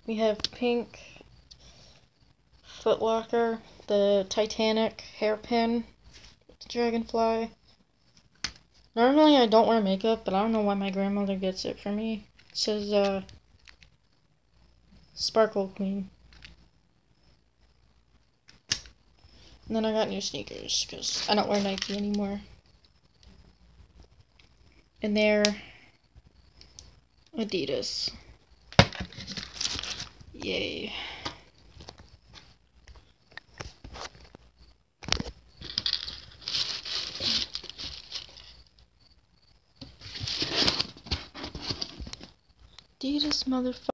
We have pink Foot Locker, the Titanic hairpin, the dragonfly. Normally I don't wear makeup, but I don't know why my grandmother gets it for me. It says, Sparkle Queen. And then I got new sneakers, because I don't wear Nike anymore. And they're Adidas. Yay. Adidas, motherfucker.